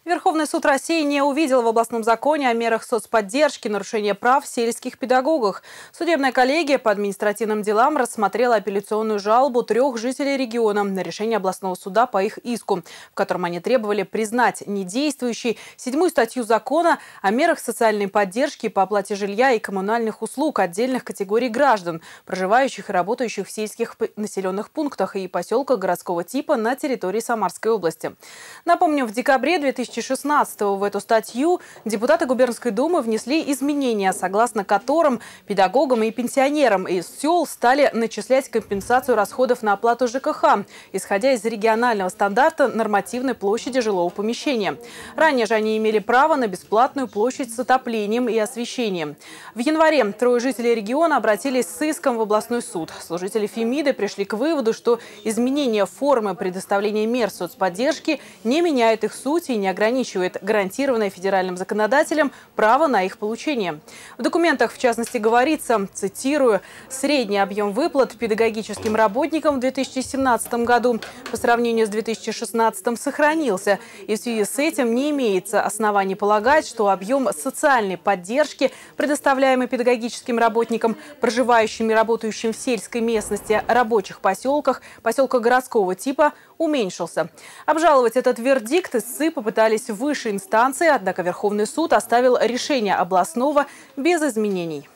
Верховный суд России не увидел в областном законе о мерах соцподдержки нарушения прав сельских педагогов. Судебная коллегия по административным делам рассмотрела апелляционную жалобу 3 жителей региона на решение областного суда по их иску, в котором они требовали признать недействующей 7-ю статью закона о мерах социальной поддержки по оплате жилья и коммунальных услуг отдельных категорий граждан, проживающих и работающих в сельских населенных пунктах и поселках городского типа на территории Самарской области. Напомню, в декабре 2016-го в эту статью депутаты Губернской думы внесли изменения, согласно которым педагогам и пенсионерам из сел стали начислять компенсацию расходов на оплату ЖКХ, исходя из регионального стандарта нормативной площади жилого помещения. Ранее же они имели право на бесплатную площадь с отоплением и освещением. В январе 3 жителей региона обратились с иском в областной суд. Служители Фемиды пришли к выводу, что изменение формы предоставления мер соцподдержки не меняет их суть и не ограничивает гарантированное федеральным законодателем право на их получение. В документах, в частности, говорится, цитирую, «Средний объем выплат педагогическим работникам в 2017 году по сравнению с 2016 сохранился. И в связи с этим не имеется оснований полагать, что объем социальной поддержки, предоставляемый педагогическим работникам, проживающим и работающим в сельской местности, рабочих поселках, поселках городского типа, уменьшился». Обжаловать этот вердикт истцы попытались в высшей инстанции, однако Верховный суд оставил решение областного без изменений.